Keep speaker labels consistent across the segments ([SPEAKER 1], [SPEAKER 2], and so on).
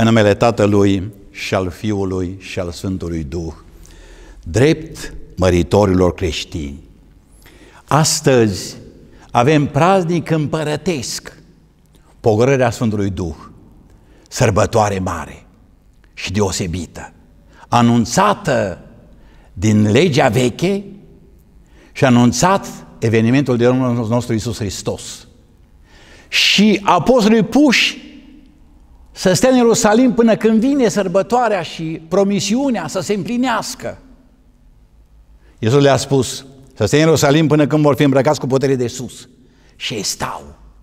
[SPEAKER 1] numele Tatălui și al Fiului și al Sfântului Duh, drept măritorilor creștini. Astăzi avem praznic împărătesc, pogorârea Sfântului Duh, sărbătoare mare și deosebită, anunțată din legea veche și anunțat evenimentul de Domnul nostru Iisus Hristos. Și apostolii puși să stea în Ierusalim până când vine sărbătoarea și promisiunea să se împlinească. Iisus le-a spus să stea în Ierusalim până când vor fi îmbrăcați cu putere de sus. Și ei stau.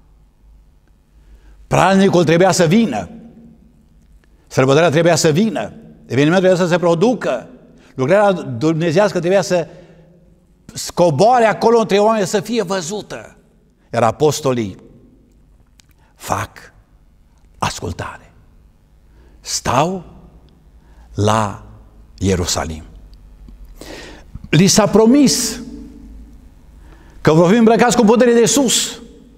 [SPEAKER 1] Praznicul trebuia să vină. Sărbătoarea trebuia să vină. Evenimentul trebuia să se producă. Lucrarea dumnezeiască trebuia să scoboare acolo între oameni, să fie văzută. Iar apostolii fac ascultare. Stau la Ierusalim. Li s-a promis că vor fi îmbrăcați cu putere de sus.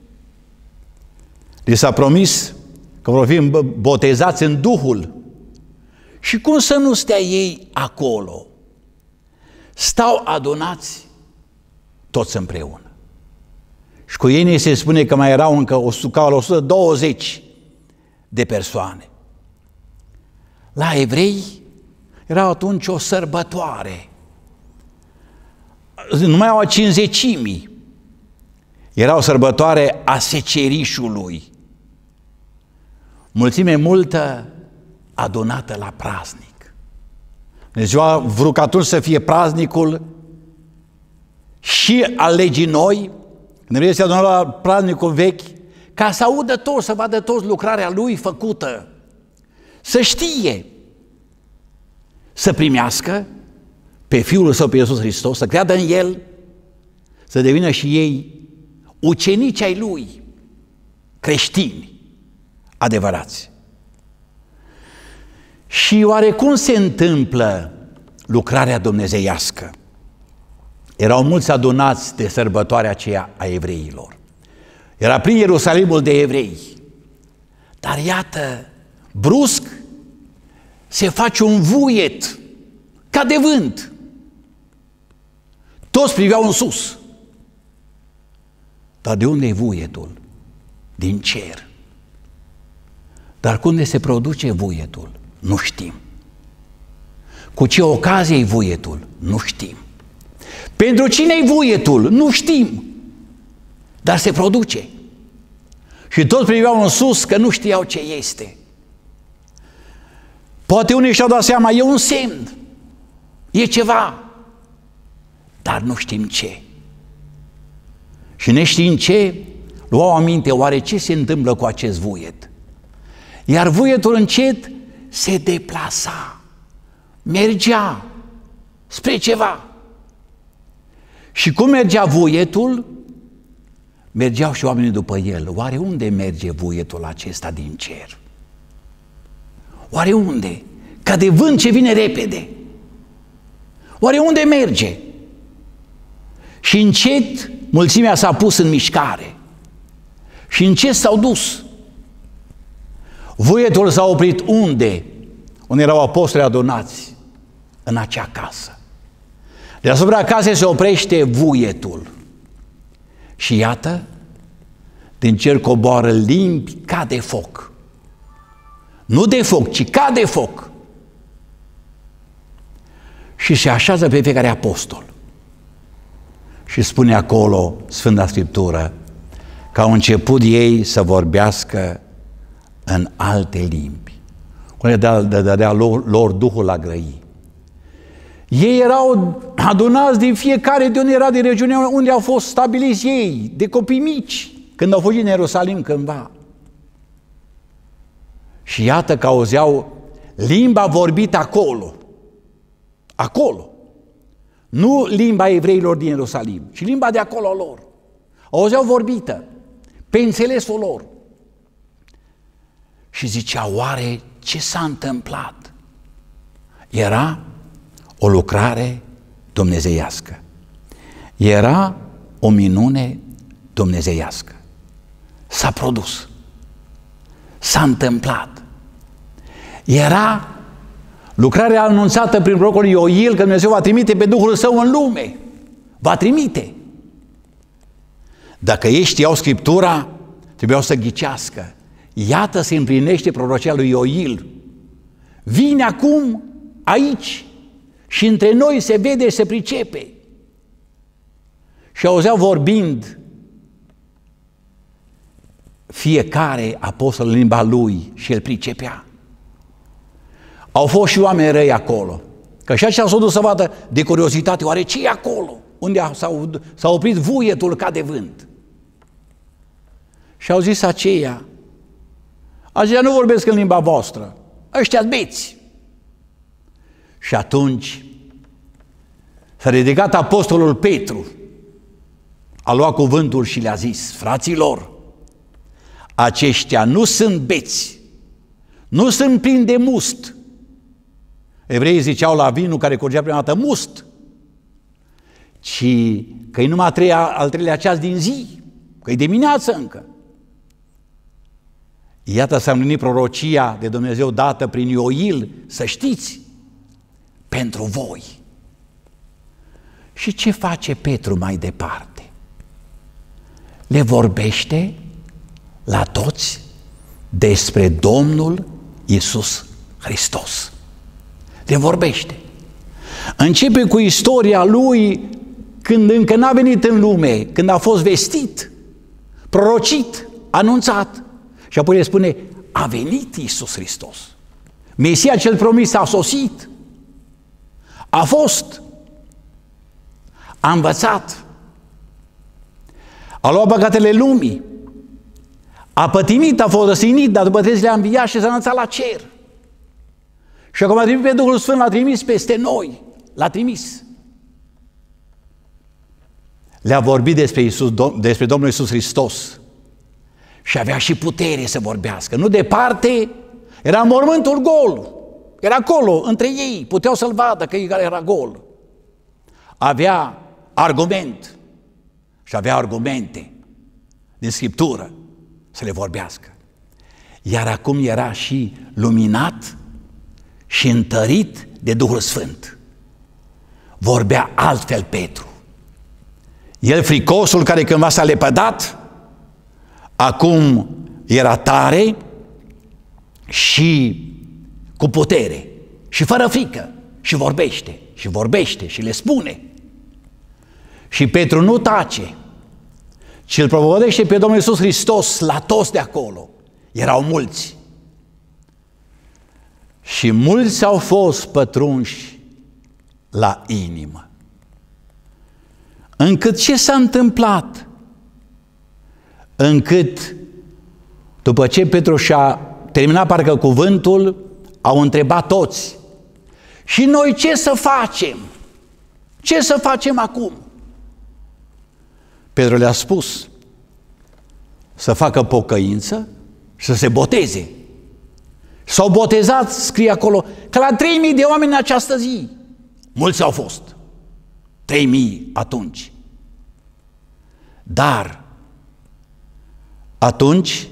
[SPEAKER 1] Li s-a promis că vor fi botezați în Duhul. Și cum să nu stea ei acolo? Stau adunați toți împreună. Și cu ei ne se spune că mai erau încă 120 de persoane. La evrei era atunci o sărbătoare. Nu mai au a 50.000. Era o sărbătoare a secerișului. Mulțime multă adunată la praznic. Dumnezeu a vrut atunci să fie praznicul și al legii noi, când Dumnezeu se adună la praznicul vechi, ca să audă toți, să vadă toți lucrarea Lui făcută, să știe, să primească pe Fiul Său, pe Iisus Hristos, să creadă în El, să devină și ei ucenici ai Lui, creștini adevărați. Și oare cum se întâmplă lucrarea dumnezeiască? Erau mulți adunați de sărbătoarea aceea a evreilor. Era plin Ierusalimul de evrei. Dar iată, brusc se face un vuiet, ca de vânt. Toți priveau în sus. Dar de unde e vuietul? Din cer. Dar unde se produce vuietul? Nu știm. Cu ce ocazie e vuietul? Nu știm. Pentru cine e vuietul? Nu știm. Dar se produce. Și toți priveau în sus că nu știau ce este. Poate unii și-au dat seama, e un semn, e ceva, dar nu știm ce. Și neștiind ce, luau aminte, oare ce se întâmplă cu acest vuiet? Iar vuietul încet se deplasa, mergea spre ceva. Și cum mergea vuietul, mergeau și oamenii după el. Oare unde merge vuietul acesta din cer? Oare unde? Ca de vânt ce vine repede. Oare unde merge? Și încet mulțimea s-a pus în mișcare. Și încet s-au dus. Vuietul s-a oprit unde? Unde erau apostoli adunați? În acea casă. Deasupra casei se oprește vuietul. Și iată, din cer coboară limbi ca de foc. Nu de foc, ci ca de foc. Și se așează pe fiecare apostol. Și spune acolo Sfânta Scriptură că au început ei să vorbească în alte limbi. Unde dădea lor Duhul la grăi. Ei erau adunați din fiecare de unde era, din regiunea unde au fost stabiliți ei, de copii mici, când au fugit în Ierusalim cândva. Și iată că auzeau limba vorbită acolo. Acolo. Nu limba evreilor din Ierusalim, ci limba de acolo lor. Auzeau vorbită, pe înțelesul lor. Și zicea, oare ce s-a întâmplat? Era o lucrare dumnezeiască. Era o minune dumnezeiască. S-a produs. S-a întâmplat. Era lucrarea anunțată prin prorocul Ioil că Dumnezeu va trimite pe Duhul Său în lume. Va trimite. Dacă ei știau Scriptura, trebuiau să ghicească. Iată se împlinește prorocia lui Ioil. Vine acum aici și între noi se vede și se pricepe. Și auzeau vorbind fiecare apostol în limba lui și el pricepea. Au fost și oameni răi acolo, că și aceia s-au dus să vadă de curiozitate, oare ce e acolo? Unde s-a oprit vuietul ca de vânt. Și au zis aceia nu vorbesc în limba voastră, ăștia-s beți. Și atunci s-a ridicat apostolul Petru, a luat cuvântul și le-a zis: fraților, aceștia nu sunt beți, nu sunt plini de must. Evreii ziceau la vinul care curgea prima dată must, ci că e numai al treilea ceas din zi, că e dimineață încă. Iată s-a împlinit prorocia de Dumnezeu dată prin Ioil, să știți, pentru voi. Și ce face Petru mai departe? Le vorbește la toți despre Domnul Iisus Hristos. Le vorbește. Începe cu istoria lui când încă n-a venit în lume, când a fost vestit, prorocit, anunțat. Și apoi le spune: a venit Iisus Hristos. Mesia cel promis a sosit. A fost. A învățat. A luat păcatele lumii. A pătimit, a fost răstignit, dar după 3 zile a înviat și s-a înălțat la cer. Și acum a trimis pe Duhul Sfânt, l-a trimis peste noi. L-a trimis. Le-a vorbit despre Domnul Iisus Hristos. Și avea și putere să vorbească. Nu departe, era mormântul gol. Era acolo, între ei. Puteau să-l vadă că era gol. Avea argument. Și avea argumente din Scriptură să le vorbească. Iar acum era și luminat și întărit de Duhul Sfânt. Vorbea altfel Petru. El, fricosul care cândva s-a lepădat, acum era tare și cu putere și fără frică și vorbește și vorbește și le spune. Și Petru nu tace, ci îl propovădește pe Domnul Iisus Hristos la toți de acolo. Erau mulți. Și mulți au fost pătrunși la inimă. Încât ce s-a întâmplat? Încât după ce Petru și-a terminat parcă cuvântul, au întrebat toți: și noi ce să facem? Ce să facem acum? Petru le-a spus să facă pocăință și să se boteze. S-au botezat, scrie acolo, că la 3000 de oameni în această zi. Mulți au fost. 3000 atunci. Dar atunci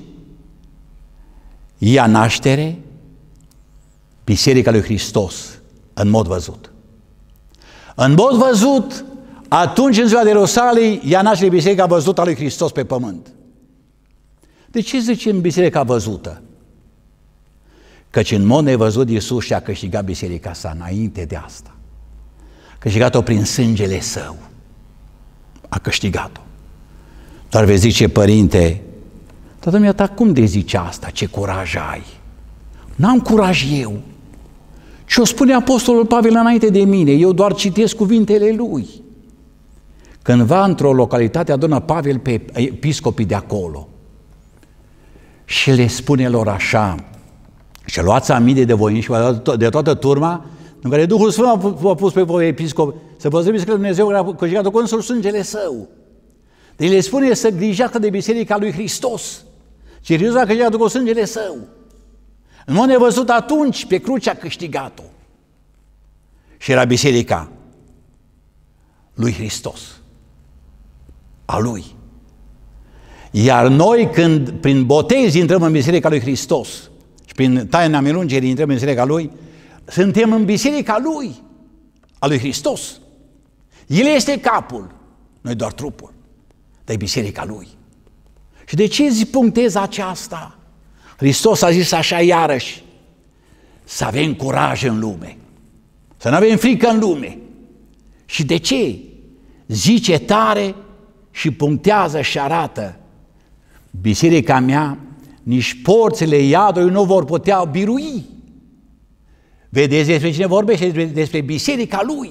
[SPEAKER 1] ia naștere Biserica lui Hristos în mod văzut. În mod văzut, atunci în ziua de Ierusalim ia naștere Biserica văzută a lui Hristos pe pământ. De ce zicem Biserica văzută? Căci în mod nevăzut Iisus și-a câștigat biserica sa înainte de asta. A câștigat-o prin sângele Său. A câștigat-o. Dar vei zice: părinte, tată mi-a dat, cum de zice asta? Ce curaj ai? N-am curaj eu. Și o spune apostolul Pavel înainte de mine, eu doar citesc cuvintele lui. Cândva într-o localitate adună Pavel pe episcopii de acolo și le spune lor așa: și luați aminte de voi și de toată turma în care Duhul Sfânt v-a pus pe voi episcop să vă zăbiți că Dumnezeu a câștigat-o cu însuși sângele Său. Deci le spune să grijească de biserica lui Hristos. Și Hristos a câștigat-o cu sângele Său. În mod nevăzut atunci pe cruce a câștigat-o. Și era biserica lui Hristos. A Lui. Iar noi când prin botez intrăm în biserica lui Hristos, și prin taina melungerii intrăm în biserica Lui, suntem în biserica Lui, a Lui Hristos. El este capul, noi doar trupul, dar e biserica Lui. Și de ce punctez aceasta? Hristos a zis așa iarăși, să avem curaj în lume, să nu avem frică în lume. Și de ce? Zice tare și punctează și arată, biserica mea, nici porțile iadului nu vor putea birui. Vedeți despre cine vorbește? Despre biserica Lui,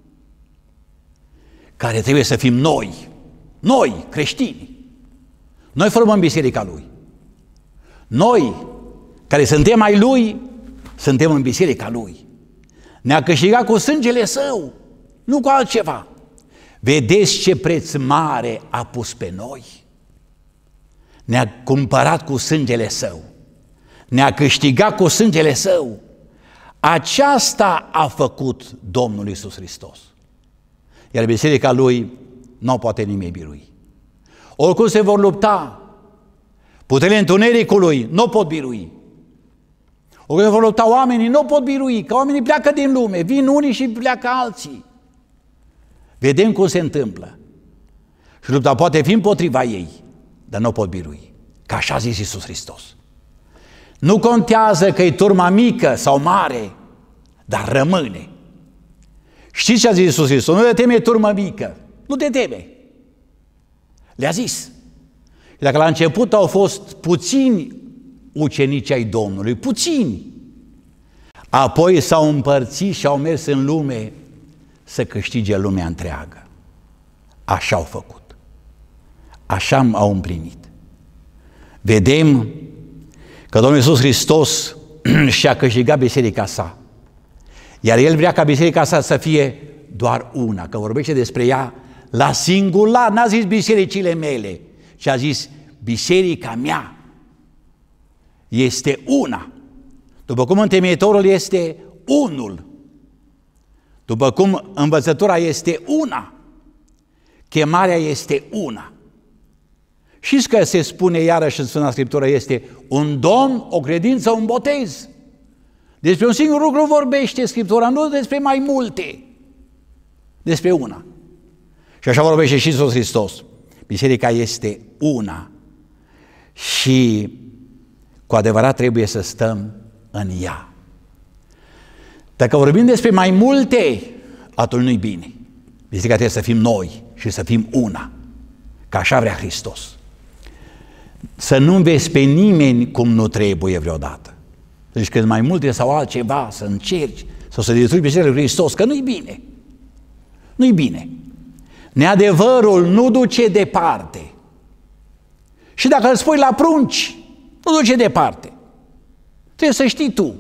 [SPEAKER 1] care trebuie să fim noi creștini. Noi formăm biserica Lui. Noi, care suntem ai Lui, suntem în biserica Lui. Ne-a câștigat cu sângele Său, nu cu altceva. Vedeți ce preț mare a pus pe noi? Ne-a cumpărat cu sângele Său. Ne-a câștigat cu sângele Său. Aceasta a făcut Domnul Iisus Hristos. Iar biserica Lui nu poate nimeni birui. Oricum se vor lupta, puterile întunericului nu pot birui. Oricum se vor lupta oamenii, nu pot birui, că oamenii pleacă din lume, vin unii și pleacă alții. Vedem cum se întâmplă. Și lupta poate fi împotriva ei, dar nu pot birui. Că așa a zis Iisus Hristos. Nu contează că e turma mică sau mare, dar rămâne. Știți ce a zis Iisus Hristos? Nu te teme, turmă mică. Nu te teme. Le-a zis. Și dacă la început au fost puțini ucenici ai Domnului, puțini, apoi s-au împărțit și au mers în lume să câștige lumea întreagă. Așa au făcut. Așa au împlinit. Vedem că Domnul Iisus Hristos și-a câștigat biserica sa. Iar El vrea ca biserica sa să fie doar una, că vorbește despre ea la singular, n-a zis bisericile mele, ci a zis biserica mea este una. După cum întemeitorul este unul, după cum învățătura este una, chemarea este una. Știți că se spune iarăși în Sfânta Scriptură, este un Domn, o credință, un botez. Despre un singur lucru vorbește Scriptura, nu despre mai multe, despre una. Și așa vorbește și Iisus Hristos. Biserica este una și cu adevărat trebuie să stăm în ea. Dacă vorbim despre mai multe, atunci nu-i bine. Biserica trebuie să fim noi și să fim una, că așa vrea Hristos. Să nu înveți pe nimeni cum nu trebuie vreodată. Deci când mai multe sau altceva, să încerci sau să distrugi Biserica lui Hristos, că nu-i bine. Nu-i bine. Neadevărul nu duce departe. Și dacă îl spui la prunci, nu duce departe. Trebuie să știi tu.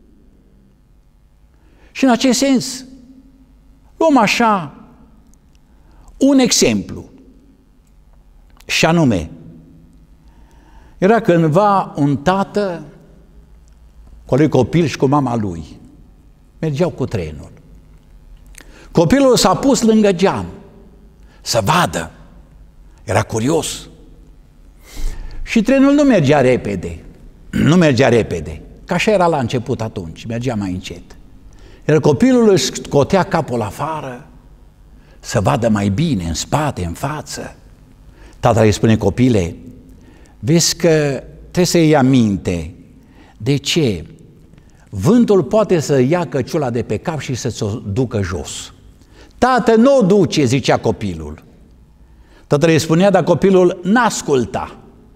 [SPEAKER 1] Și în acest sens, luăm așa un exemplu. Și anume, era cândva un tată cu lui copil și cu mama lui. Mergeau cu trenul. Copilul s-a pus lângă geam să vadă. Era curios. Și trenul nu mergea repede. Nu mergea repede. Că așa era la început atunci. Mergea mai încet. Iar copilul își scotea capul afară să vadă mai bine, în spate, în față. Tatăl îi spune: copile, vezi că trebuie să iei aminte. De ce? Vântul poate să ia căciula de pe cap și să ți-o ducă jos. Tată, nu o duce, zicea copilul. Tatăl îi spunea, dar copilul n-asculta.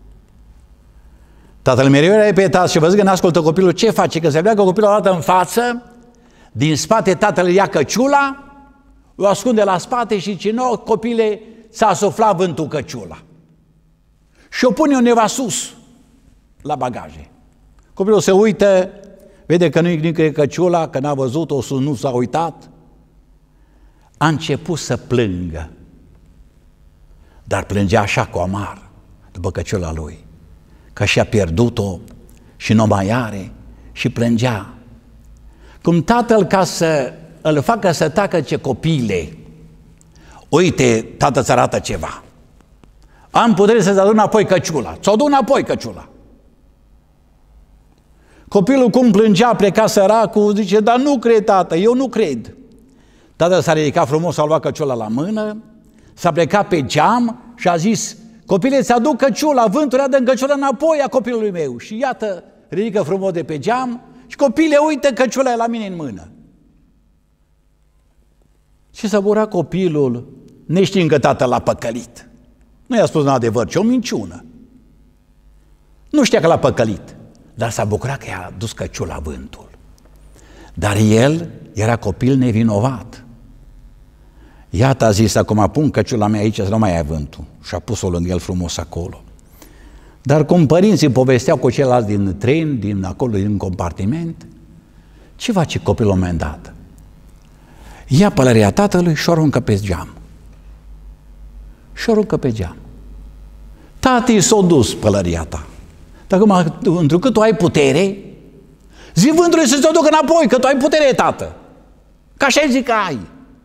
[SPEAKER 1] Tatăl mereu era repetat și văzut că n-ascultă copilul, ce face? Că se pleacă copilul o dată în față, din spate tatăl ia căciula, o ascunde la spate și zice: nu, copile, ți-a suflat vântul căciula. Și o pune undeva sus, la bagaje. Copilul se uită, vede că nu-i nicăieri căciula, că n-a văzut-o, nu s-a uitat. A început să plângă, dar plângea așa cu amar după căciula lui, că și-a pierdut-o și nu mai are, și plângea. Cum tatăl, ca să îl facă să tacă, ce copile, uite, tată îți arată ceva. Am putere să-ți adu înapoi căciula. Ți-o du înapoi căciula. Copilul cum plângea, pleca săracul, zice, dar nu cred, tată, eu nu cred. Tatăl s-a ridicat frumos, a luat căciula la mână, s-a plecat pe geam și a zis, copile, ți-aduc căciula, vântul ia dă-mi căciula înapoi a copilului meu. Și iată, ridică frumos de pe geam și copile, uite, căciula e la mine în mână. Și s-a bucurat copilul, neștiind că tatăl l-a păcălit. Nu i-a spus în adevăr, ci o minciună. Nu știa că l-a păcălit, dar s-a bucurat că i-a dus căciula vântul. Dar el era copil nevinovat. Iată, a zis, acum pun căciula mea aici să nu mai ai vântul. Și a pus-o lângă el frumos acolo. Dar cum părinții povesteau cu ceilalți din tren, din acolo, din compartiment, ce face copilul la un moment dat? Ia pălăria tatălui și o aruncă pe geam. Și o aruncă pe geam. Tati, s-a dus pălăria ta. Dar acum, întrucât tu ai putere, zi vântului să-ți o ducă înapoi, că tu ai putere, tată. Că așa zic că ai.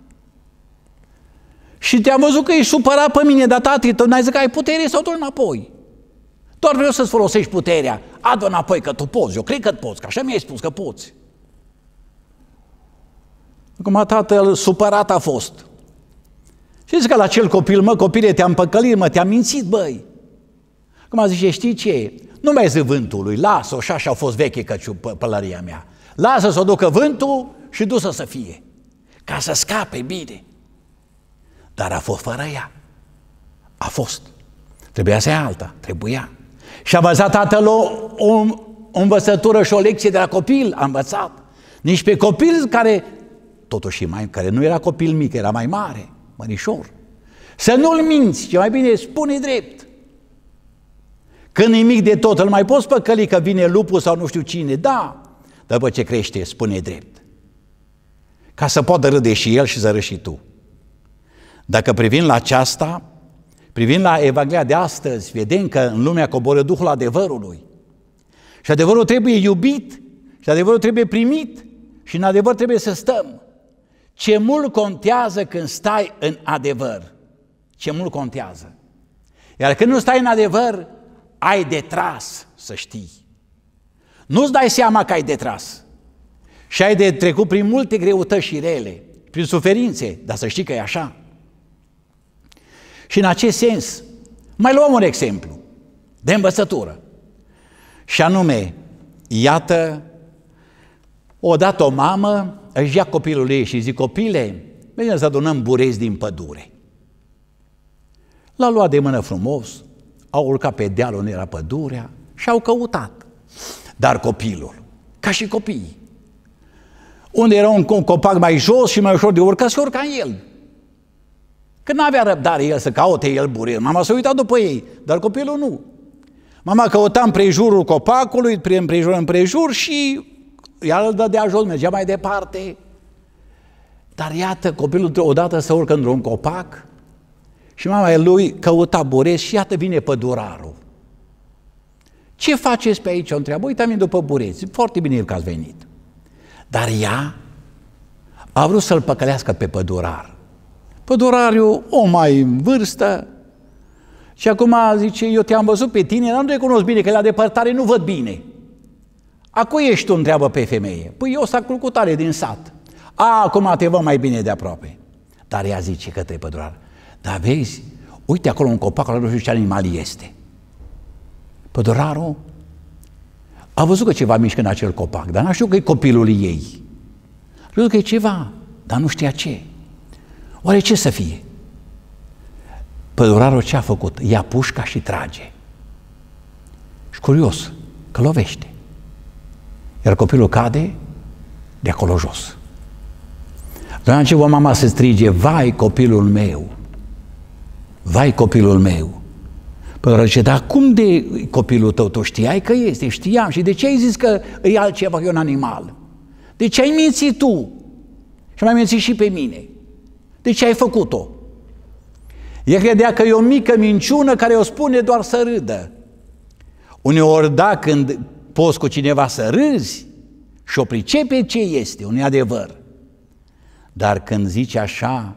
[SPEAKER 1] Și te-am văzut că ești supărat pe mine, dar tati, tu n-ai zis că ai putere, să o duci înapoi. Doar vreau să-ți folosești puterea. Adu înapoi că tu poți, eu cred că poți, că așa mi-ai spus că poți. Acum tatăl supărat a fost. Și zice că la acel copil, mă, copile, te-am păcălit, mă, te-am mințit, băi. Acum zice, știi ce? Nu mai zi vântului, lasă-o, și așa a fost veche pălăria mea. Lasă să o ducă vântul și dusă să fie, ca să scape bine. Dar a fost fără ea. A fost. Trebuia să ia alta, trebuia. Și a învățat tatăl o învățătură și o lecție de la copil, a învățat. Nici pe copil care, totuși care nu era copil mic, era mai mare, mărișor. Să nu-l minți, ce mai bine spune drept. Când e mic de tot, îl mai poți păcăli că vine lupul sau nu știu cine, da, dar după ce crește, spune drept. Ca să poată râde și el și să râzi și tu. Dacă privim la aceasta, privind la Evanghelia de astăzi, vedem că în lumea coboră Duhul adevărului. Și adevărul trebuie iubit, și adevărul trebuie primit, și în adevăr trebuie să stăm. Ce mult contează când stai în adevăr. Ce mult contează. Iar când nu stai în adevăr, ai de tras, să știi. Nu-ți dai seama că ai de tras. Și ai de trecut prin multe greutăți și rele, prin suferințe, dar să știi că e așa. Și în acest sens, mai luăm un exemplu de învățătură. Și anume, iată, odată o mamă își ia copilul ei și zice, copile, mergem să adunăm bureți din pădure. L-a luat de mână frumos, au urcat pe deal unde era pădurea și au căutat. Dar copilul, ca și copiii, unde era un copac mai jos și mai ușor de urcat, se urca în el. Că n-avea răbdare el să caute el burel. Mama s-a uitat după ei, dar copilul nu. Mama căuta împrejurul copacului, împrejur și ea îl dădea jos, mergea mai departe. Dar iată, copilul odată se urcă într-un copac și mama lui căuta burezi și iată vine pădurarul. Ce faceți pe aici? O întreabă, uite-mi după bureți. Foarte bine că ați venit. Dar ea a vrut să-l păcălească pe pădurar. Pădurariul, om mai în vârstă, și acum zice, eu te-am văzut pe tine, dar nu te cunosc bine, că la depărtare nu văd bine. A cui ești tu, întreabă pe femeie? Păi eu sacul cu tare din sat. Acum te văd mai bine de aproape. Dar ea zice către pădurar, dar vezi, uite acolo un copac, acolo nu știu ce animal este. Pădurarul a văzut că ceva mișcă în acel copac, dar n-a știut că e copilul ei. A văzut că e ceva, dar nu știa ce. Oare ce să fie? Pădurarul ce a făcut? Ia pușca și trage. Și curios, că lovește. Iar copilul cade de acolo jos. Doar ce mama să strige, vai copilul meu, vai copilul meu. Pădurarul zice, dar cum de copilul tău? Tu știai că este? Știam. Și de ce ai zis că e altceva, că e un animal? De ce ai mințit tu? Și m-ai mințit și pe mine. De ce ai făcut-o? El credea că e o mică minciună care o spune doar să râdă. Uneori da, când poți cu cineva să râzi și o pricepe ce este, un adevăr. Dar când zici așa,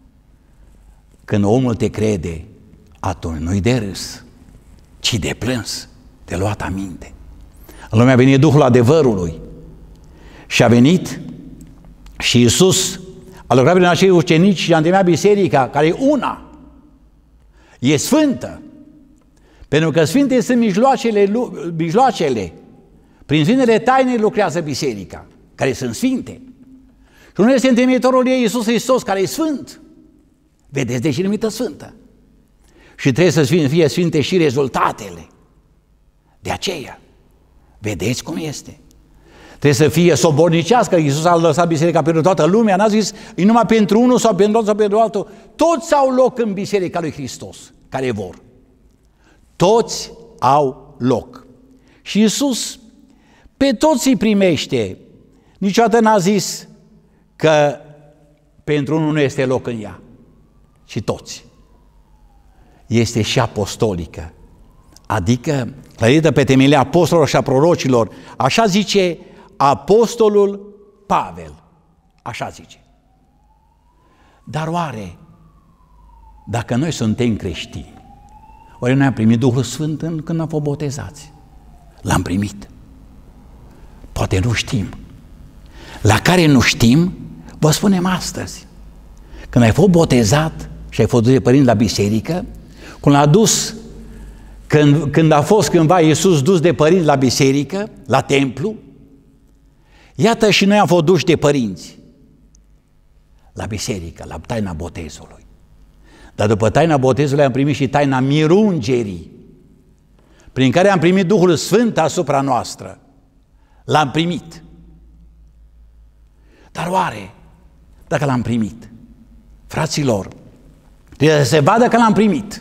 [SPEAKER 1] când omul te crede, atunci nu-i de râs, ci de plâns, de luat aminte. În lume a venit Duhul adevărului și a venit și Iisus a lucrat prin acei ucenici și a întemeiat biserica, care e una, e sfântă, pentru că sfinte sunt mijloacele. Prin sfintele taine lucrează biserica, care sunt sfinte. Și unul este întemeitorul ei, Iisus Hristos, care e sfânt. Vedeți de ce numită sfântă? Și trebuie să fie sfinte și rezultatele. De aceea, vedeți cum este. Trebuie să fie sobornicească. Iisus a lăsat biserica pentru toată lumea, n-a zis, e numai pentru unul sau pentru altul sau pentru altul. Toți au loc în biserica lui Hristos, care vor. Toți au loc. Și Iisus pe toți îi primește. Niciodată n-a zis că pentru unul nu este loc în ea, ci toți. Este și apostolică, adică clădită pe temelia apostolilor și a prorocilor. Așa zice apostolul Pavel, așa zice. Dar oare, dacă noi suntem creștini, oare noi am primit Duhul Sfânt când am fost botezați? L-am primit. Poate nu știm. La care nu știm, vă spunem astăzi. Când ai fost botezat și ai fost dus de părinți la biserică, când a fost cândva Iisus dus de părinți la biserică, la templu, iată și noi am fost duși de părinți la biserică, la taina botezului. Dar după taina botezului am primit și taina mirungerii, prin care am primit Duhul Sfânt asupra noastră. L-am primit. Dar oare, dacă l-am primit, fraților, trebuie să se vadă că l-am primit.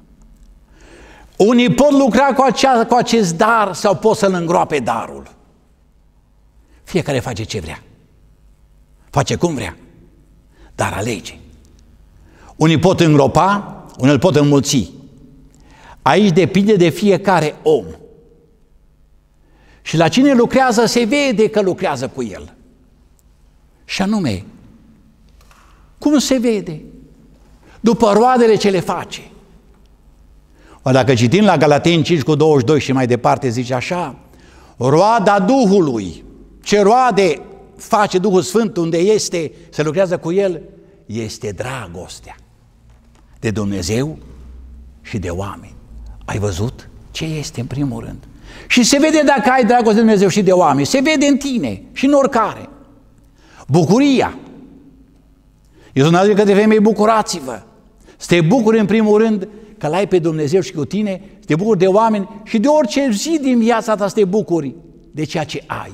[SPEAKER 1] Unii pot lucra cu acest dar sau pot să-l îngroape darul. Fiecare face ce vrea. Face cum vrea. Dar alege. Unii pot îngropa, unii îl pot înmulți. Aici depinde de fiecare om. Și la cine lucrează se vede că lucrează cu el. Și anume, cum se vede? După roadele ce le face. Dacă citim la Galateni 5:22 și mai departe, zice așa, roada Duhului, ce roade face Duhul Sfânt unde este, se lucrează cu El, este dragostea de Dumnezeu și de oameni. Ai văzut ce este în primul rând? Și se vede dacă ai dragoste de Dumnezeu și de oameni, se vede în tine și în oricare. Bucuria. Iisus ne-a zis că de femei bucurați-vă. Să te bucuri în primul rând că l-ai pe Dumnezeu și cu tine, să te bucuri de oameni și de orice zi din viața ta să te bucuri de ceea ce ai.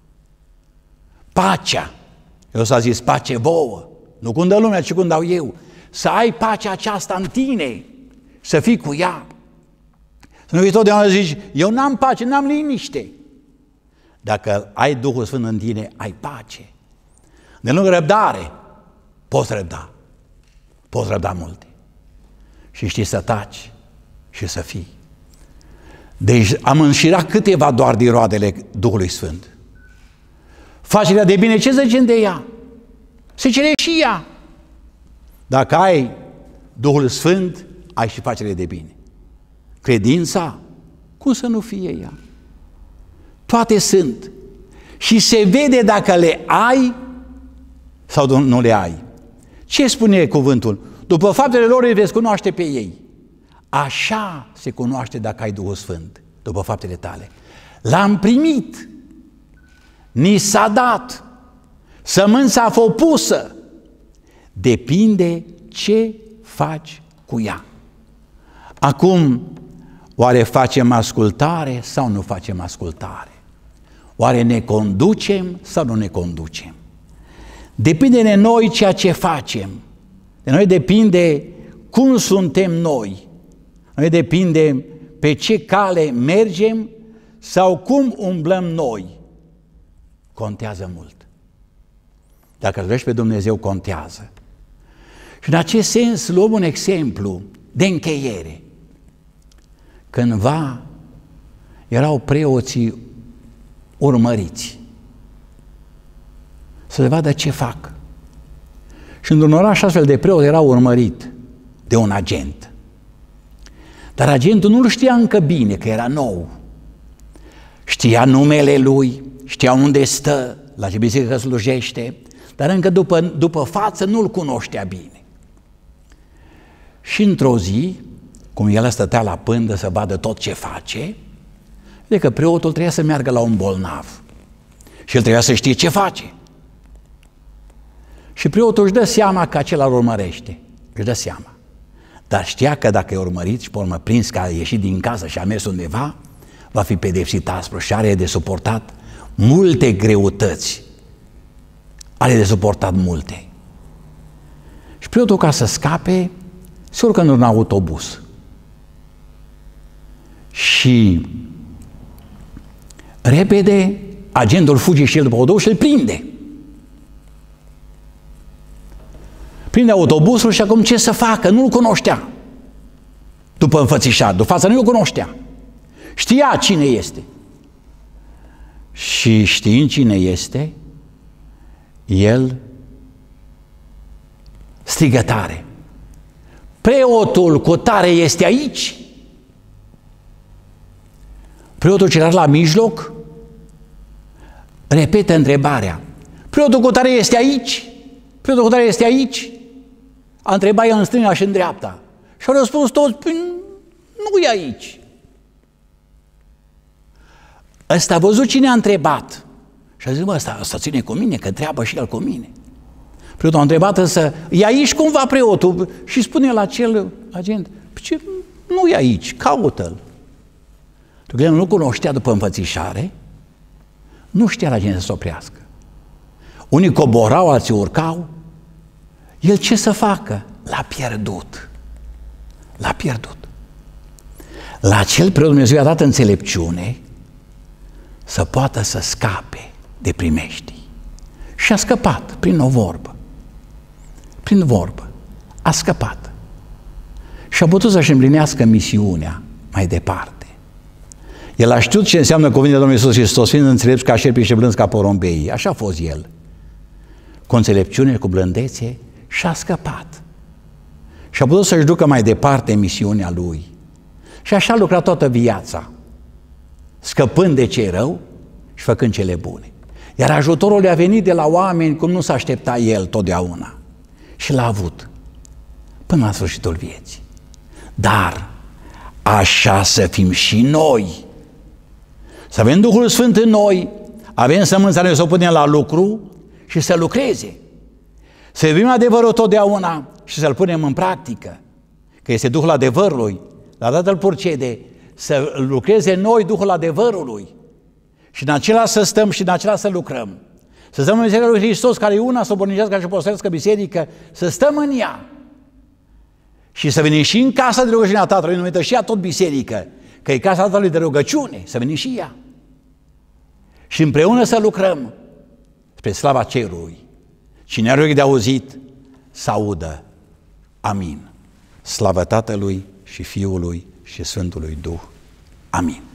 [SPEAKER 1] Pacea. Eu s-a zis pace vouă, nu cum dă lumea, ci cum dau eu. Să ai pacea aceasta în tine, să fii cu ea. Să nu fii totdeauna zici, eu n-am pace, n-am liniște. Dacă ai Duhul Sfânt în tine, ai pace. De lângă răbdare, poți răbda. Poți răbda multe. Și știi să taci și să fii. Deci am înșirat câteva doar din roadele Duhului Sfânt. Facerea de bine, ce zicem de ea? Se cere și ea. Dacă ai Duhul Sfânt, ai și facere de bine. Credința, cum să nu fie ea? Toate sunt. Și se vede dacă le ai sau nu le ai. Ce spune cuvântul? După faptele lor îi veți cunoaște pe ei. Așa se cunoaște dacă ai Duhul Sfânt, după faptele tale. L-am primit, ni s-a dat, sămânța a fost pusă. Depinde ce faci cu ea. Acum, oare facem ascultare sau nu facem ascultare? Oare ne conducem sau nu ne conducem? Depinde de noi ceea ce facem. De noi depinde cum suntem noi. De noi depinde pe ce cale mergem sau cum umblăm noi. Contează mult. Dacă îl vrești pe Dumnezeu, contează. Și în acest sens luăm un exemplu de încheiere. Cândva erau preoții urmăriți să le vadă ce fac. Și într-un oraș astfel de preot era urmărit de un agent. Dar agentul nu-l știa încă bine, că era nou. știa numele lui, știa unde stă, la ce biserică slujește, dar încă după față nu-l cunoștea bine. Și într-o zi, cum el stătea la pândă să vadă tot ce face, vede că preotul trebuia să meargă la un bolnav și el trebuia să știe ce face. Și preotul își dă seama că acela îl urmărește, își dă seama. Dar știa că dacă e urmărit și pe urmă prins că a ieșit din casă și a mers undeva, va fi pedepsit aspru și are de suportat multe greutăți. Are de suportat multe. Și preotul, ca să scape, se urcă în autobuz. Și repede agentul fuge și el după autobuz și îl prinde. Prinde autobuzul și acum ce să facă? Nu-l cunoștea. După înfățișare, după față nu-l cunoștea. Știa cine este. Și știind cine este, el strigă tare: preotul cu tare este aici? Preotul celălalt la mijloc repetă întrebarea: preotul cu tare este aici? Preotul cu tare este aici? A întrebat el în stânga și în dreapta. Și au răspuns toți: nu e aici. Ăsta a văzut cine a întrebat și a zis: ăsta ține cu mine, că întreabă și el cu mine. Preotul a întrebat însă: e aici cumva preotul? Și spune la acel agent: nu e aici, caută-l. Pentru că el nu cunoștea după înfățișare, nu știa la cine să se oprească. Unii coborau, alții urcau. El ce să facă? L-a pierdut. L-a pierdut. La acel preot Dumnezeu i-a dat înțelepciune să poată să scape de primeștii. Și a scăpat prin o vorbă. Prin vorbă. A scăpat. Și a putut să-și împlinească misiunea mai departe. El a știut ce înseamnă cuvintele Domnului Iisus Hristos: fiind înțelepți ca șerpii și blânzi ca porumbeii. Așa a fost el. Cu înțelepciune, cu blândețe, și a scăpat. Și a putut să-și ducă mai departe misiunea lui. Și așa a lucrat toată viața, scăpând de ce rău și făcând cele bune. Iar ajutorul i-a venit de la oameni cum nu s-a aștepta el totdeauna. Și l-a avut până la sfârșitul vieții. Dar așa să fim și noi. Să avem Duhul Sfânt în noi, avem sămânța noi să o punem la lucru și să lucreze. Să iubim adevărul totdeauna și să-l punem în practică, că este Duhul adevărului. La dată îl purcede să lucreze în noi Duhul adevărului și în acela să stăm și în acela să lucrăm. Să stăm în Biserica lui Hristos, care e una, să o pornicească și apostoliască biserică, să stăm în ea și să venim și în casa de rugăciune a Tatălui, numită și ea tot biserică, că e casa Tatălui de rugăciune, să venim și ea. Și împreună să lucrăm spre slava cerului. Cine are ochi de auzit, să audă. Amin. Slavă Tatălui și Fiului și Sfântului Duh. Amin.